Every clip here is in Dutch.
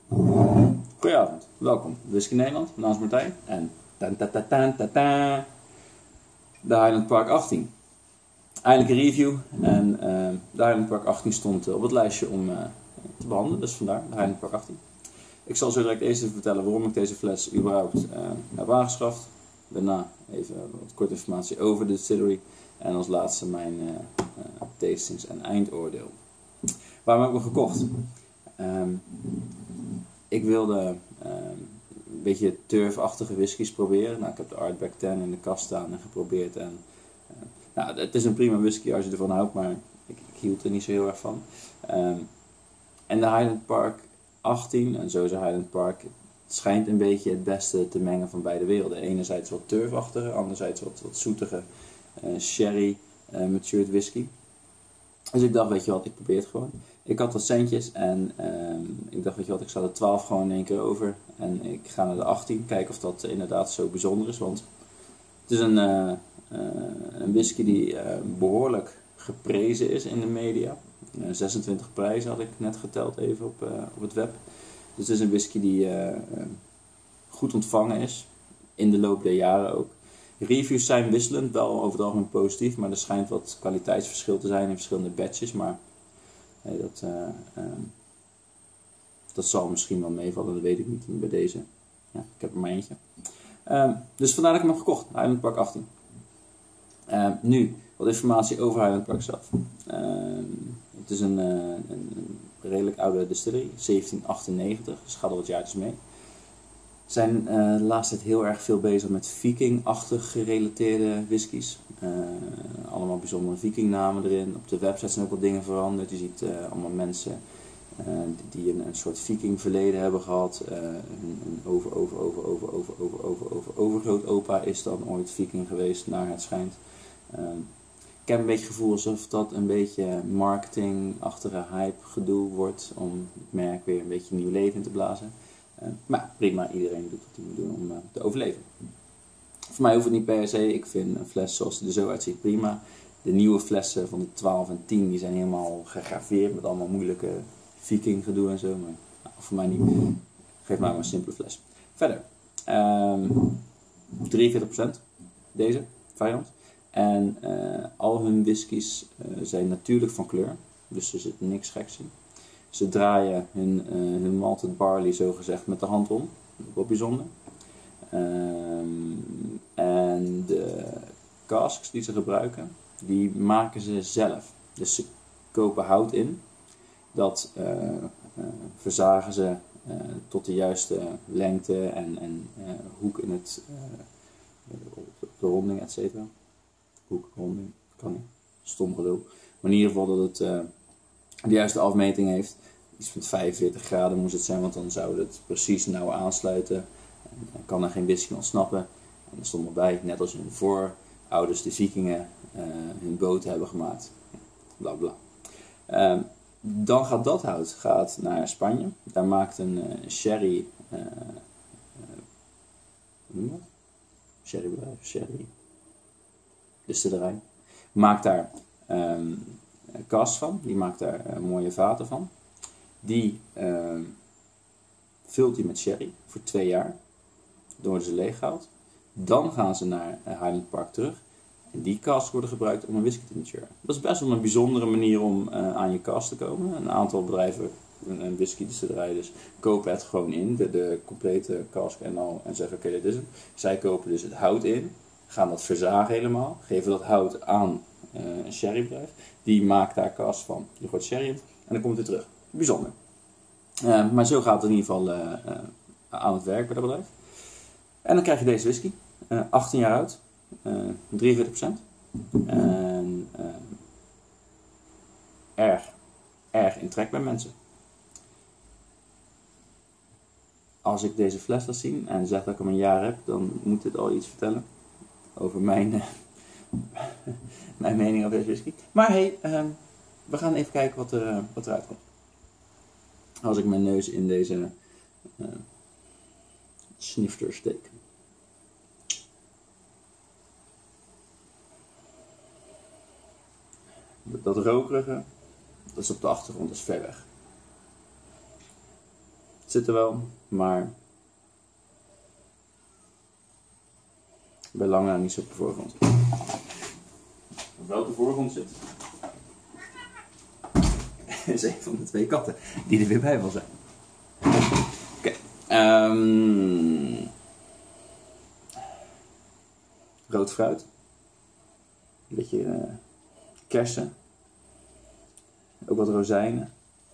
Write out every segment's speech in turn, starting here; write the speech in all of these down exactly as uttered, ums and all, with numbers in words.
Goedenavond, welkom. Whisky Nederland, mijn naam is Martijn en ta ta ta ta ta ta, de Highland Park achttien. Eindelijk een review en uh, de Highland Park achttien stond uh, op het lijstje om uh, te behandelen, dus vandaar de Highland Park achttien. Ik zal zo direct eerst even vertellen waarom ik deze fles überhaupt uh, heb aangeschaft. Daarna even wat korte informatie over de distillery en als laatste mijn uh, uh, tastings en eindoordeel. Waarom heb ik hem gekocht? Um, ik wilde um, een beetje turfachtige whiskies proberen. Nou, ik heb de Ardbeg tien in de kast staan en geprobeerd. En, uh, nou, het is een prima whisky als je ervan houdt, maar ik, ik hield er niet zo heel erg van. Um, en de Highland Park achttien, en zo is de Highland Park, het schijnt een beetje het beste te mengen van beide werelden. Enerzijds wat turfachtige, anderzijds wat, wat zoetige uh, sherry uh, matured whisky. Dus ik dacht, weet je wat, ik probeer het gewoon. Ik had wat centjes en um, ik dacht, weet je wat, ik sla de twaalf gewoon in één keer over. En ik ga naar de achttien, kijken of dat uh, inderdaad zo bijzonder is. Want het is een, uh, uh, een whisky die uh, behoorlijk geprezen is in de media. Uh, zesentwintig prijzen had ik net geteld even op, uh, op het web. Dus het is een whisky die uh, uh, goed ontvangen is, in de loop der jaren ook. Reviews zijn wisselend, wel over het algemeen positief, maar er schijnt wat kwaliteitsverschil te zijn in verschillende batches. Maar nee, dat, uh, uh, dat zal misschien wel meevallen, dat weet ik niet bij deze. Ja, ik heb er maar eentje. Uh, dus vandaar dat ik hem heb gekocht, Highland Park achttien. Uh, nu, wat informatie over Highland Park zelf. Uh, het is een, uh, een, een redelijk oude distillery, zeventien achtennegentig, dus gaat al wat jaartjes mee. Zijn uh, de laatste tijd heel erg veel bezig met viking-achtig gerelateerde whiskies. Uh, allemaal bijzondere vikingnamen erin. Op de website zijn ook wat dingen veranderd. Je ziet uh, allemaal mensen uh, die, die een, een soort viking verleden hebben gehad. Uh, een, een over, over, over, over, over, over, over, over, overgrootopa is dan ooit viking geweest, naar het schijnt. Uh, ik heb een beetje het gevoel alsof dat een beetje marketingachtige hype gedoe wordt om het merk weer een beetje nieuw leven in te blazen. Uh, maar prima, iedereen doet wat hij moet doen om uh, te overleven. Voor mij hoeft het niet per se, ik vind een fles zoals die er zo uitziet prima. De nieuwe flessen van de twaalf en tien die zijn helemaal gegraveerd met allemaal moeilijke viking gedoe en zo. Maar nou, voor mij niet, geef mij maar een simpele fles. Verder, um, drieënveertig procent deze variant. En uh, al hun whiskies uh, zijn natuurlijk van kleur, dus er zit niks geks in. Ze draaien hun, uh, hun malted barley zogezegd met de hand om. Dat is wel bijzonder. Um, en de casks die ze gebruiken, die maken ze zelf. Dus ze kopen hout in. Dat uh, uh, verzagen ze uh, tot de juiste lengte en, en uh, hoek in het, uh, de ronding, et cetera. Hoek, ronding, kan niet. Stom gelul. Maar in ieder geval dat het uh, de juiste afmeting heeft. Iets van vijfenveertig graden moest het zijn, want dan zou het precies nauw aansluiten. En dan kan er geen whisky ontsnappen. En er stond erbij, net als hun voorouders, de vikingen, uh, hun boten hebben gemaakt. Bla bla. Uh, dan gaat dat hout gaat naar Spanje. Daar maakt een uh, sherry... Uh, uh, hoe noem je dat? Sherrybedrijf, sherry... distillerij. Maakt daar um, casks van. Die maakt daar uh, mooie vaten van. Die uh, vult hij met sherry voor twee jaar. Dan worden ze leeggehaald. Dan gaan ze naar uh, Highland Park terug. En die casks worden gebruikt om een whisky te maturen. Dat is best wel een bijzondere manier om uh, aan je cask te komen. Een aantal bedrijven, een whisky distillerij dus, kopen het gewoon in. De, de complete cask en al. En zeggen oké, okay, dit is het. Zij kopen dus het hout in. Gaan dat verzagen helemaal. Geven dat hout aan uh, een sherrybedrijf. Die maakt daar cask van. Je gooit sherry in en dan komt het weer terug. Bijzonder. Uh, maar zo gaat het in ieder geval uh, uh, aan het werk bij dat bedrijf. En dan krijg je deze whisky. Uh, achttien jaar oud. Uh, drieënveertig procent. En uh, erg, erg in trek bij mensen. Als ik deze fles laat zien en zeg dat ik hem een jaar heb, dan moet dit al iets vertellen over mijn, uh, mijn mening over deze whisky. Maar hey, uh, we gaan even kijken wat, er, uh, wat eruit komt. Als ik mijn neus in deze uh, snifter steek. Dat rokerige, dat is op de achtergrond, dat is ver weg. Het zit er wel, maar bij lange na niet zo op de voorgrond. Wat wel op de voorgrond zit, is een van de twee katten die er weer bij wil zijn. Oké. Okay. Um, rood fruit. Een beetje uh, kersen. Ook wat rozijnen.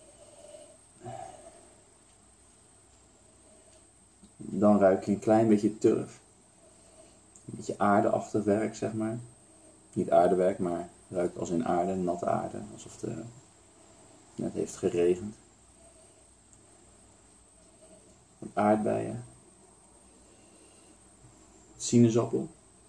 Dan ruik je een klein beetje turf. Een beetje aardeachtig werk, zeg maar. Niet aardewerk, maar ruikt als in aarde, natte aarde. Alsof het uh, net heeft geregend. Wat aardbeien. Sinaasappel.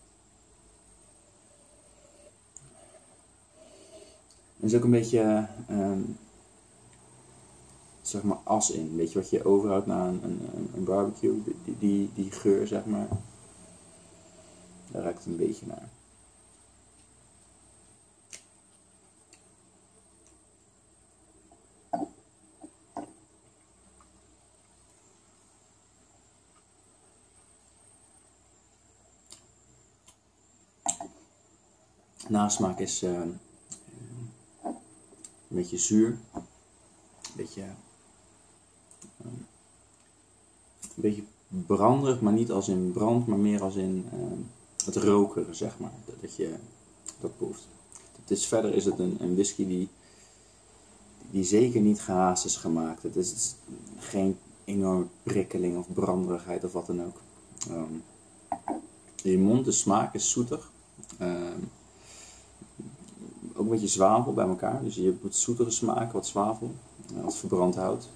Er is ook een beetje um, zeg maar as in. Weet je wat je overhoudt na een, een, een barbecue? Die, die, die geur, zeg maar. Daar ruikt het een beetje naar. Nasmaak is uh, een beetje zuur, een beetje, uh, een beetje branderig, maar niet als in brand, maar meer als in uh, het rokerige, zeg maar, dat, dat je dat proeft. Het is, verder is het een, een whisky die, die zeker niet gehaast is gemaakt. Het is, het is geen enorme prikkeling of branderigheid of wat dan ook. Um, in je mond, de smaak is zoetig. Um, Ook een beetje zwavel bij elkaar. Dus je moet zoetere smaak, wat zwavel, wat verbrand hout.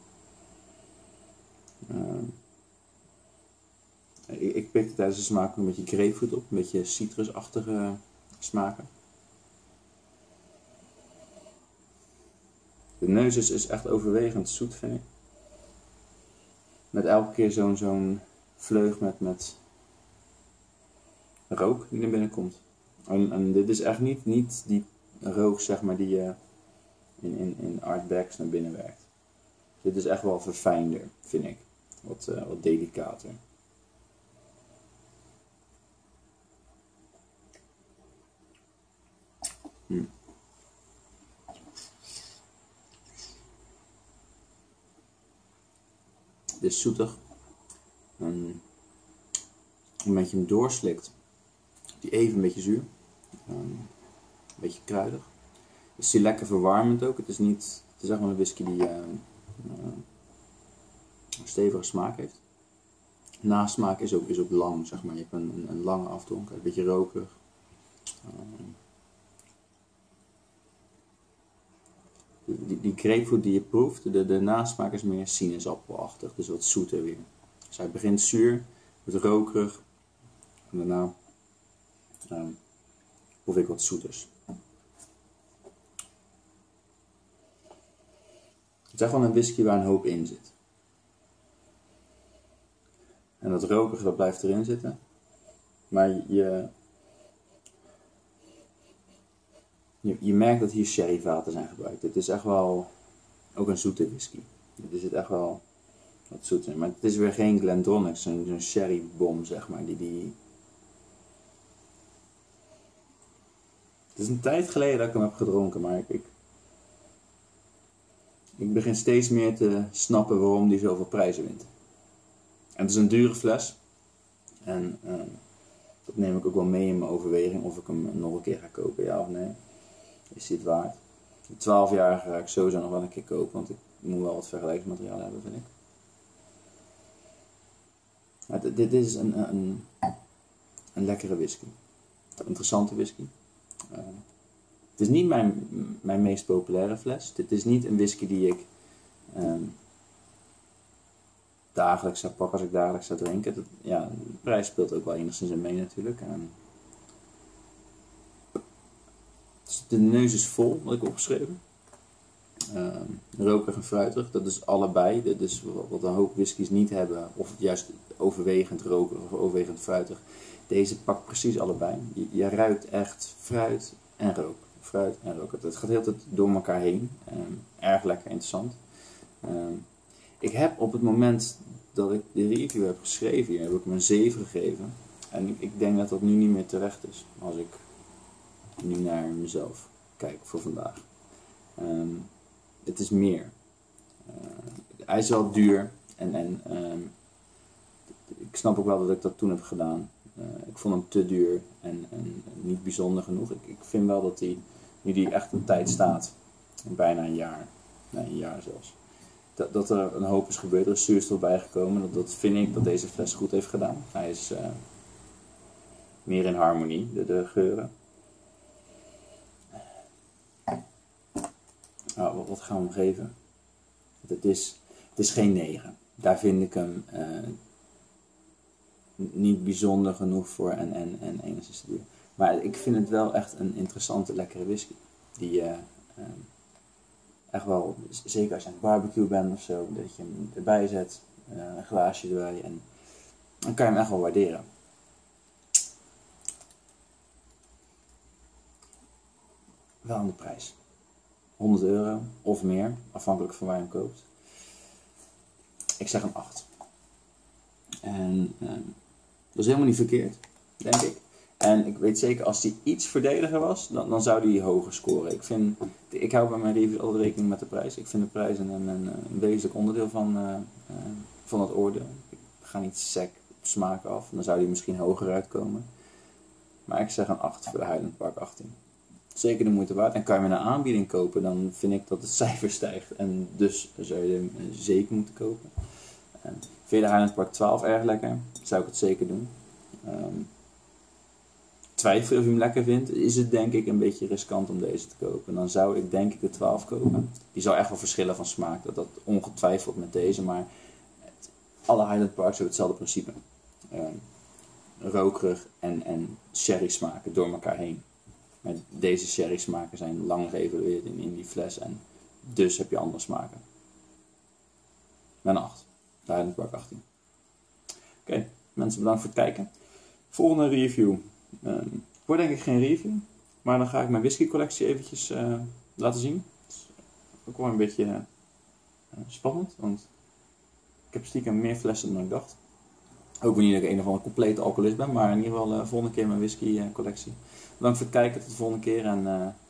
Uh, ik, ik pikte tijdens de smaak een beetje grapefruit op, een beetje citrusachtige smaken. De neus is, is echt overwegend zoet, vind ik. Met elke keer zo'n zo'n vleug met, met rook die er binnenkomt. En, en dit is echt niet, niet die rook, zeg maar, die je in, in, in artbacks naar binnen werkt. Dit is echt wel verfijnder, vind ik. Wat, uh, wat delicater. Hm. Dit is zoetig. En een beetje hem doorslikt. Die even een beetje zuur. Um, een beetje kruidig. Is die lekker verwarmend ook. Het is niet, het is echt wel een whisky die uh, uh, een stevige smaak heeft. Nasmaak is ook, is ook lang, zeg maar. Je hebt een, een, een lange afdronk, een beetje rokerig. Um, die, die grapefruit die je proeft, de, de nasmaak is meer sinaasappelachtig, dus wat zoeter weer. Dus hij begint zuur, wordt rokerig en daarna um, proef ik wat zoeters. Het is echt wel een whisky waar een hoop in zit. En dat rokerige dat blijft erin zitten. Maar je, je, je merkt dat hier sherryvaten zijn gebruikt. Het is echt wel ook een zoete whisky. Er zit echt wel wat zoet in. Maar het is weer geen Glendronach, zo'n zo'n sherrybom, zeg maar. Die, die... Het is een tijd geleden dat ik hem heb gedronken, maar ik, ik, ik begin steeds meer te snappen waarom die zoveel prijzen wint. En het is een dure fles. En uh, dat neem ik ook wel mee in mijn overweging of ik hem nog een keer ga kopen, ja of nee. Is hij het waard? De twaalfjarige ga ik sowieso nog wel een keer kopen, want ik moet wel wat vergelijkingsmateriaal hebben, vind ik. Maar dit, dit is een, een, een lekkere whisky. Een interessante whisky. Uh, het is niet mijn, mijn meest populaire fles. Dit is niet een whisky die ik um, dagelijks zou pakken als ik dagelijks zou drinken. Dat, ja, de prijs speelt ook wel enigszins in mee natuurlijk. Um, de neus is vol, wat ik opgeschreven. Um, rokerig en fruitig, dat is allebei. Dat is wat een hoop whiskies niet hebben, of juist overwegend rokerig of overwegend fruitig. Deze pakt precies allebei. Je, je ruikt echt fruit en rook. Fruit en rook. Het gaat heel tijd door elkaar heen. Um, erg lekker interessant. Um, ik heb op het moment dat ik de review heb geschreven, hier, heb ik hem een zeven gegeven. En ik, ik denk dat dat nu niet meer terecht is, als ik nu naar mezelf kijk voor vandaag. Um, het is meer. Uh, hij is wel duur en, en um, ik snap ook wel dat ik dat toen heb gedaan. Uh, ik vond hem te duur en, en niet bijzonder genoeg. Ik, ik vind wel dat hij, nu die echt een tijd staat, bijna een jaar, nee, een jaar zelfs, dat, dat er een hoop is gebeurd. Er is zuurstof bijgekomen. Dat, dat vind ik dat deze fles goed heeft gedaan. Hij is uh, meer in harmonie, de, de geuren. Nou, wat, wat gaan we hem geven? Het is, het is geen negen. Daar vind ik hem uh, niet bijzonder genoeg voor en, en, en enigszins te duur. Maar ik vind het wel echt een interessante, lekkere whisky. Die uh, uh, echt wel, zeker als je aan het barbecue bent of zo, dat je hem erbij zet, uh, een glaasje erbij en dan kan je hem echt wel waarderen. Wel aan de prijs. honderd euro of meer, afhankelijk van waar je hem koopt. Ik zeg een acht. En uh, dat is helemaal niet verkeerd, denk ik. En ik weet zeker, als die iets verdediger was, dan, dan zou die hoger scoren. Ik, vind, ik hou bij mijn reviews altijd rekening met de prijs. Ik vind de prijs een, een, een wezenlijk onderdeel van, uh, uh, van het oordeel. Ik ga niet sec op smaak af, dan zou die misschien hoger uitkomen. Maar ik zeg een acht voor de Highland Park achttien. Zeker de moeite waard. En kan je met een aanbieding kopen, dan vind ik dat het cijfer stijgt. En dus zou je hem zeker moeten kopen. Uh, vind je de Highland Park twaalf erg lekker? Zou ik het zeker doen. Um, twijfel of je hem lekker vindt, is het denk ik een beetje riskant om deze te kopen. Dan zou ik denk ik de twaalf kopen. Die zal echt wel verschillen van smaak. Dat dat ongetwijfeld met deze, maar het, alle Highland Parks hebben hetzelfde principe. Um, rokerig en, en sherry smaken door elkaar heen. Maar deze sherry smaken zijn lang geëvalueerd in, in die fles en dus heb je andere smaken. Met een acht. De Highland Park achttien. Oké, okay, mensen bedankt voor het kijken. Volgende review. Um, wordt denk ik geen review, maar dan ga ik mijn whisky collectie eventjes uh, laten zien. Het is ook wel een beetje uh, spannend, want ik heb stiekem meer flessen dan ik dacht. Ook niet dat ik een of andere complete alcoholist ben, maar in ieder geval uh, volgende keer mijn whisky uh, collectie. Bedankt voor het kijken, tot de volgende keer en uh,